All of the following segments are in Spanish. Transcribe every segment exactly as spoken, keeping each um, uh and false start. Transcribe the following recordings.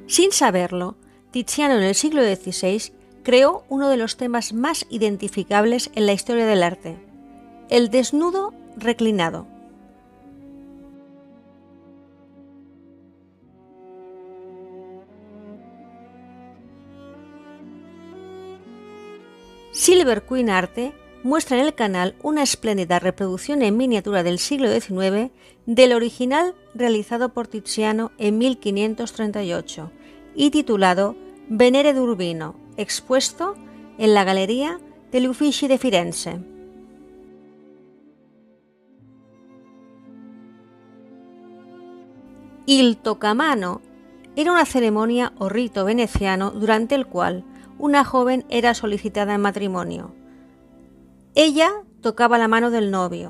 Sin saberlo, Tiziano en el siglo dieciséis creó uno de los temas más identificables en la historia del arte, el desnudo reclinado. Silver Queen Arte muestra en el canal una espléndida reproducción en miniatura del siglo diecinueve del original realizado por Tiziano en mil quinientos treinta y ocho y titulado Venere d'Urbino, expuesto en la Galería degli Uffizi de Firenze. Il toccamano era una ceremonia o rito veneciano durante el cual una joven era solicitada en matrimonio. Ella tocaba la mano del novio.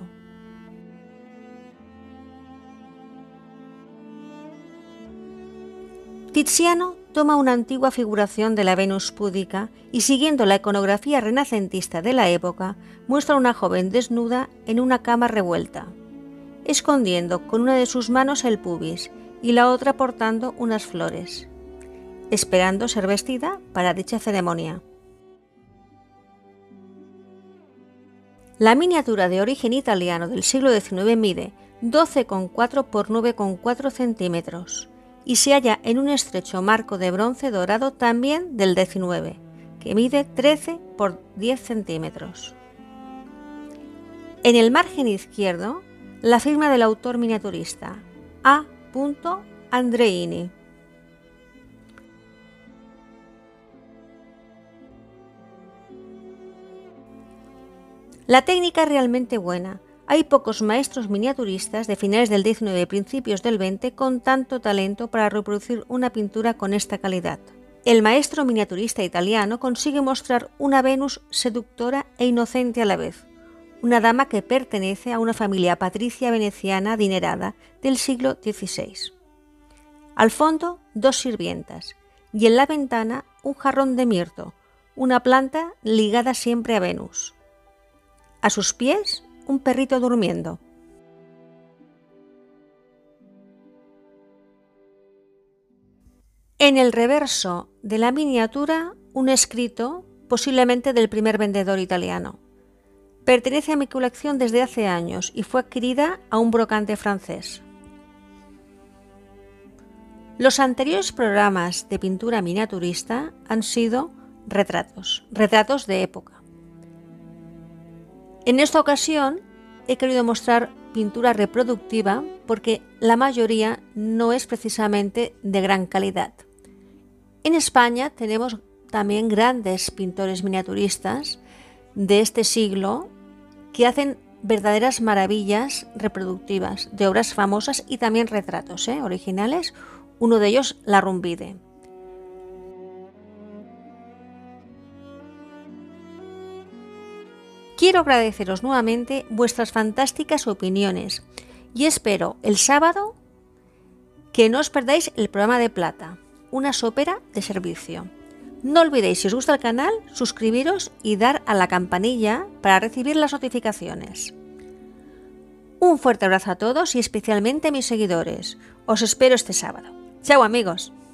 Tiziano toma una antigua figuración de la Venus púdica y, siguiendo la iconografía renacentista de la época, muestra a una joven desnuda en una cama revuelta, escondiendo con una de sus manos el pubis y la otra portando unas flores, esperando ser vestida para dicha ceremonia. La miniatura de origen italiano del siglo diecinueve mide doce coma cuatro por nueve coma cuatro centímetros y se halla en un estrecho marco de bronce dorado también del diecinueve, que mide trece por diez centímetros. En el margen izquierdo, la firma del autor miniaturista, A. Andreini. La técnica es realmente buena. Hay pocos maestros miniaturistas de finales del diecinueve y principios del veinte con tanto talento para reproducir una pintura con esta calidad. El maestro miniaturista italiano consigue mostrar una Venus seductora e inocente a la vez, una dama que pertenece a una familia patricia veneciana adinerada del siglo dieciséis. Al fondo, dos sirvientas, y en la ventana un jarrón de mirto, una planta ligada siempre a Venus. A sus pies, un perrito durmiendo. En el reverso de la miniatura, un escrito, posiblemente del primer vendedor italiano. Pertenece a mi colección desde hace años y fue adquirida a un brocante francés. Los anteriores programas de pintura miniaturista han sido retratos, retratos de época. En esta ocasión he querido mostrar pintura reproductiva porque la mayoría no es precisamente de gran calidad. En España tenemos también grandes pintores miniaturistas de este siglo que hacen verdaderas maravillas reproductivas de obras famosas y también retratos ¿eh? originales. Uno de ellos, Larrumbide. Quiero agradeceros nuevamente vuestras fantásticas opiniones y espero el sábado que no os perdáis el programa de plata, una sopera de servicio. No olvidéis, si os gusta el canal, suscribiros y dar a la campanilla para recibir las notificaciones. Un fuerte abrazo a todos y especialmente a mis seguidores. Os espero este sábado. ¡Chao, amigos!